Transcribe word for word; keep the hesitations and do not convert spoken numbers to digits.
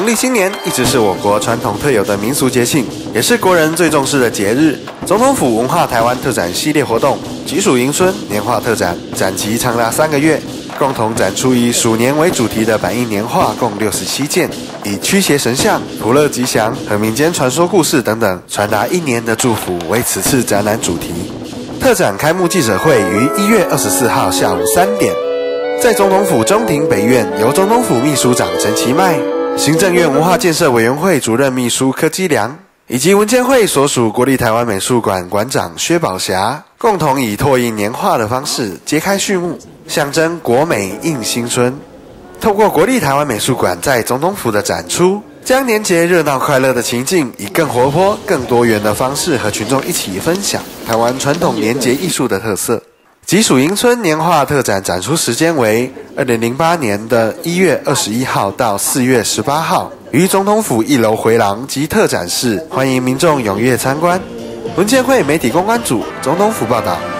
农历新年一直是我国传统特有的民俗节庆，也是国人最重视的节日。总统府文化台湾特展系列活动吉鼠迎春年画特展，展期长达三个月，共同展出以鼠年为主题的百亿年画共六十七件，以驱邪神像、福乐吉祥和民间传说故事等等，传达一年的祝福为此次展览主题。特展开幕记者会于一月二十四号下午三点，在总统府中庭北院，由总统府秘书长陈其迈、行政院文化建设委员会主任秘书柯基良，以及文建会所属国立台湾美术馆馆长薛宝霞，共同以拓印年画的方式揭开序幕，象征国美应新春。透过国立台湾美术馆在总统府的展出，将年节热闹快乐的情境，以更活泼、更多元的方式和群众一起分享台湾传统年节艺术的特色。吉鼠迎春年画特展展出时间为二零零八年的一月二十一号到四月十八号，于总统府一楼回廊及特展室，欢迎民众踊跃参观。文建会媒体公关组总统府报道。